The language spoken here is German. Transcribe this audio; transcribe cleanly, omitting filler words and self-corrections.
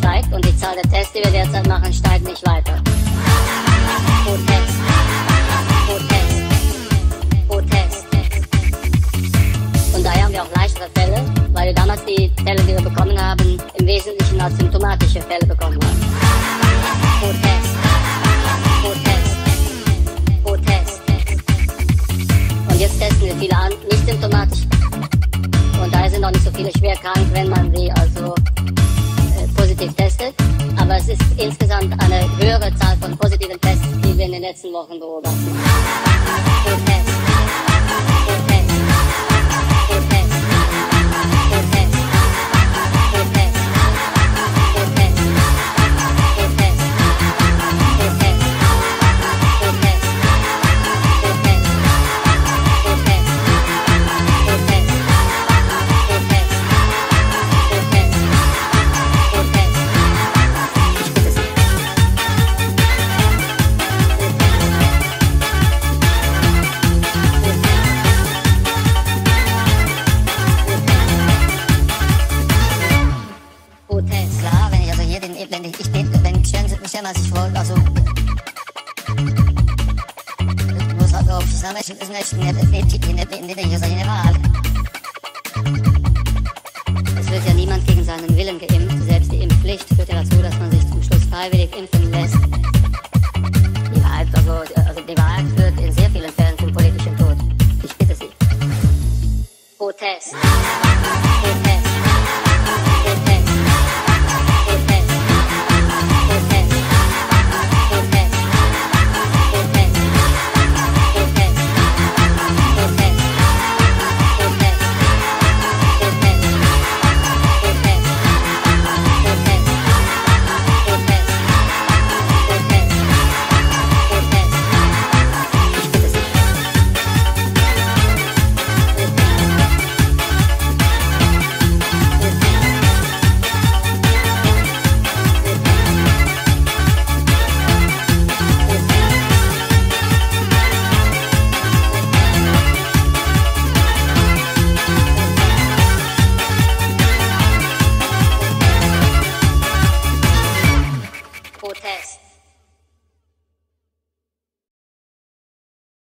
steigt und die Zahl der Tests, die wir derzeit machen, steigt nicht weiter. Protest. Protest. Protest. Und daher haben wir auch leichtere Fälle, weil wir damals die Fälle, die wir bekommen haben, im Wesentlichen als symptomatische Fälle bekommen haben. Protest. Protest. Protest. Und jetzt testen wir viele an, nicht symptomatisch. Und daher sind auch nicht so viele schwer krank, wenn man sie also positiv testet. Aber es ist insgesamt eine höhere Zahl von positiven Tests, die wir in den letzten Wochen beobachten. Protest. Protest. Protest. Protest. Protest. Protest. Protest. Protest. Protest. Klar, wenn ich also hier stellen Sie sich vor, also muss halt auf zusammenstehen, ist nicht Wahl. Es wird ja niemand gegen seinen Willen geimpft. Selbst die Impfpflicht führt ja dazu, dass man sich zum Schluss freiwillig impfen lässt. Die Wahrheit führt in sehr vielen Fällen zum politischen Tod. Ich bitte Sie. Protest. Protest. Protest. Protest. Protest. Protest. Protest. Protest. Protest. Protest. Protest.